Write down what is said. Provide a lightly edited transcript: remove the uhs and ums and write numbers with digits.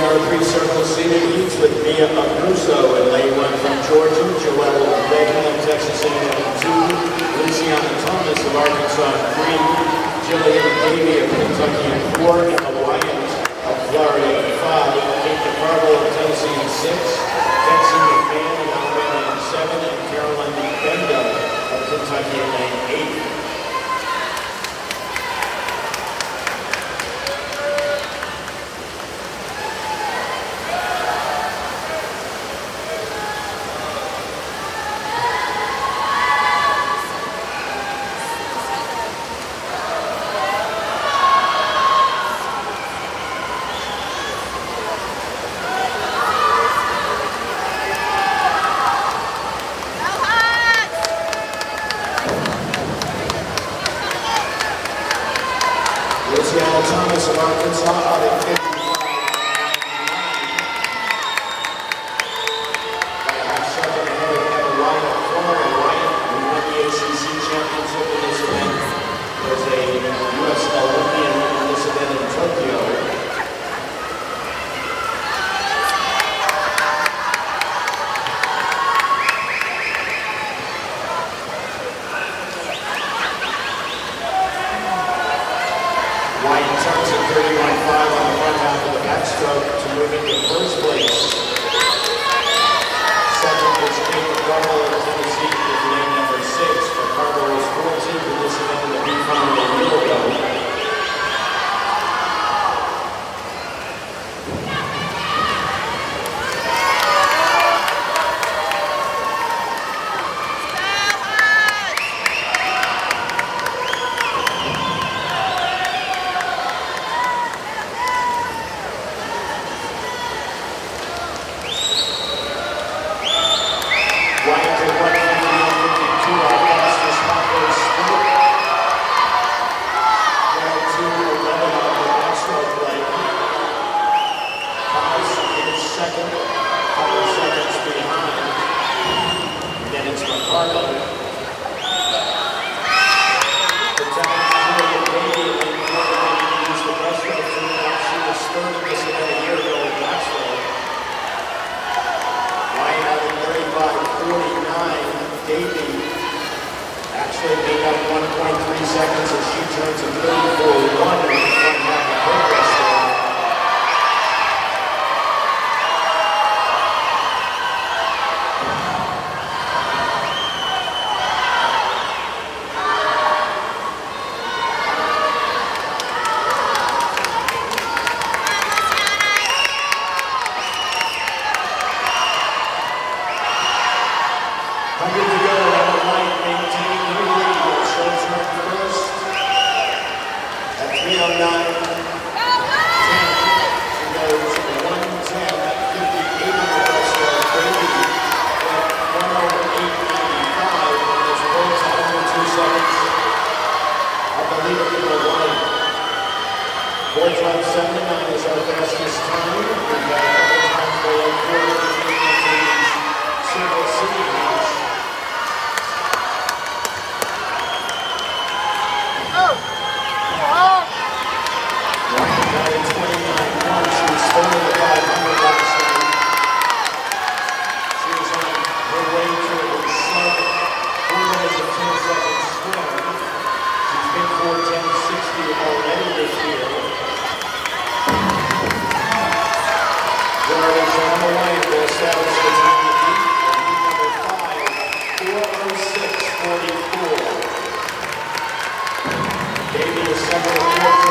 our three-circle seated heats with Mia Abruzzo in lane one from Georgia, Joelle Reagan of Texas A&M in 2, Luciana Thomas of Arkansas in 3, Jillian Davey of Kentucky in 4, Emma Wyant of Florida in 5, Kate DeCarlo of Tennessee in 6, Texie McMahon of Alabama in 7, and Caroline Benda of Kentucky in lane 8. Luciana Thomas of Arkansas out at 55.99. By a half second ahead of Emma Wyant of Florida. Wyant, who won the ACC championship in this event, was a U.S. Olympian in this event in Tokyo. Wyant turns at 31.5 on the front half of the backstroke to move into first place. Second was Kate DeCarlo of Tennessee with lane number 6. DeCarlo was 14th in this event in the B final a year ago. Wyant at 151.52, our fastest halfway split. Down to 11 on the backstroke lane. Thomas is second, a couple of seconds behind. Then it's McCartney. The time Jillian Davey in used the breaststroke to now she was third in this event a year ago in backstroke. Wyant out at 35.49. Davey actually made up 1.3 seconds as she turns at 34.1 in the front half of her breaststroke. Hundred to go, Emma Wyant maintaining her lead. Shows her first at 3:09.10. She goes 1:10.58 on the breaststroke. Davey at 1:08.95 and is both under 2 seconds of the leader for Wyant. 4:12.79 is our fastest time. We've got a couple times below 4:15 into these single city heats. Wyant got in 29.1. She was third in the 500 last night. She was on her way to a sub 4 minutes and 10 seconds swim. She's been 4:10.60 already this year. There is Emma Wyant will establish the time to beat. Heat number 5, 4:06.44. Davey is second and fourth.